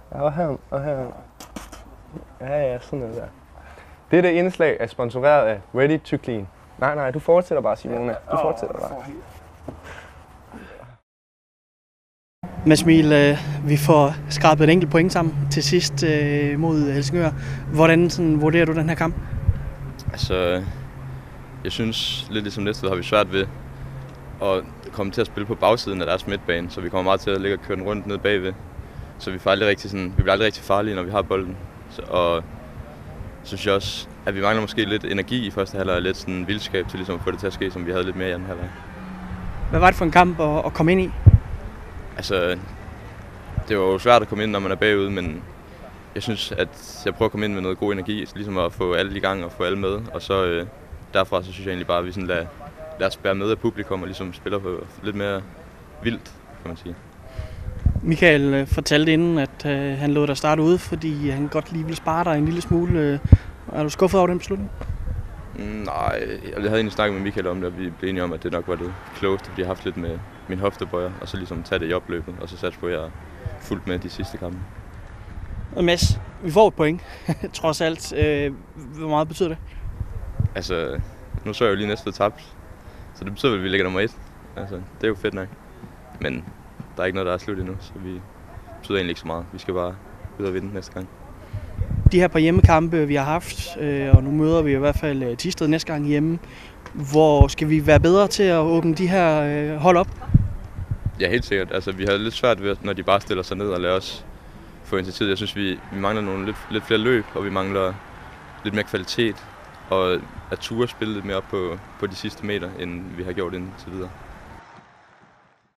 Ja, og her. Ja, sådan noget der. Dette indslag er sponsoreret af Ready to Clean. Nej, du fortsætter bare, Simone. Du fortsætter bare. Mads Miel, vi får skrabet et enkelt point sammen til sidst mod Helsingør. Hvordan vurderer du den her kamp? Altså, jeg synes lidt ligesom Næstved har vi svært ved at komme til at spille på bagsiden af deres midtbane, så vi kommer meget til at ligge og køre den rundt ned bagved. Så vi bliver aldrig rigtig farlige, når vi har bolden. Og så synes jeg også, at vi mangler måske lidt energi i første halvleg og lidt sådan vildskab til ligesom at få det til at ske, som vi havde lidt mere i anden halvleg. Hvad var det for en kamp at komme ind i? Altså, det var jo svært at komme ind, når man er bagud, men jeg synes, at jeg prøver at komme ind med noget god energi, ligesom at få alle i gang og få alle med. Og så derfra så synes jeg egentlig bare, at vi sådan lader os bære med af publikum og ligesom spiller på lidt mere vildt, kan man sige. Michael fortalte inden, at han lod dig starte ude, fordi han godt lige ville spare dig en lille smule. Er du skuffet over den beslutning? Nej, jeg havde egentlig snakket med Michael om det, og vi blev enige om, at det nok var det klogeste, fordi jeg har haft lidt med min hoftebøjer, og så ligesom tage det i opløbet, og så satse på, at jeg er fuldt med de sidste kampe. Og Mads, vi får et point, trods alt. Hvor meget betyder det? Altså, nu så jeg jo lige næste tabt, så det betyder vel, at vi ligger nummer 1. Altså, det er jo fedt nok. Men der er ikke noget, der er slut endnu, så vi betyder egentlig ikke så meget. Vi skal bare ud og vinde næste gang. De her par hjemmekampe, vi har haft, og nu møder vi i hvert fald Thisted næste gang hjemme. Hvor skal vi være bedre til at åbne de her hold op? Ja, helt sikkert. Altså, vi har lidt svært ved, når de bare stiller sig ned og lader os få initiativ. Jeg synes, vi mangler nogle lidt flere løb, og vi mangler lidt mere kvalitet. Og at ture spille lidt mere op på de sidste meter, end vi har gjort indtil videre.